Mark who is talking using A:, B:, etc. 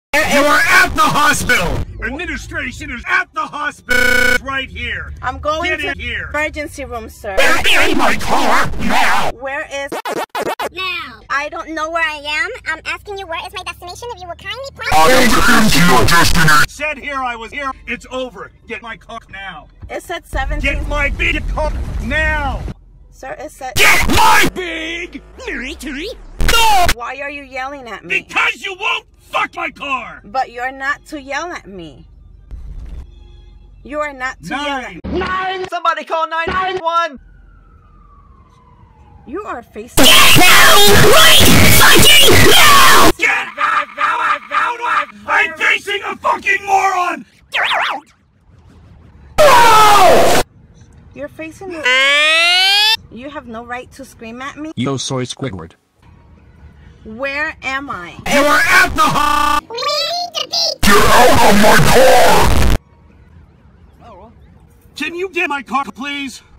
A: You are at the hospital! Administration is at the hospital right here.
B: I'm going
A: Get
B: to
A: in here.
B: emergency room, sir.
A: Get in my car now!
B: Where is...
C: Now. I don't know where I am. I'm asking you where is my destination. If you would kindly point.
A: I am into your destination. Said here I was here. It's over. Get my car now.
B: It said 17...
A: Get my big car now!
B: Sir, it said...
A: Get my big... No!
B: Why are you yelling at me?
A: Because you won't fuck my car!
B: But you're not to yell at me. You are not to yell at me.
D: 9! Somebody call 911!
B: You are facing...
A: Get out! I'm facing a fucking moron!
B: You're facing the... You have no right to scream at me.
E: Yo soy Squidward.
B: Where am I?
A: You are at the hospital!
C: We need to be.
A: Get out of my car! Can you get my car, please?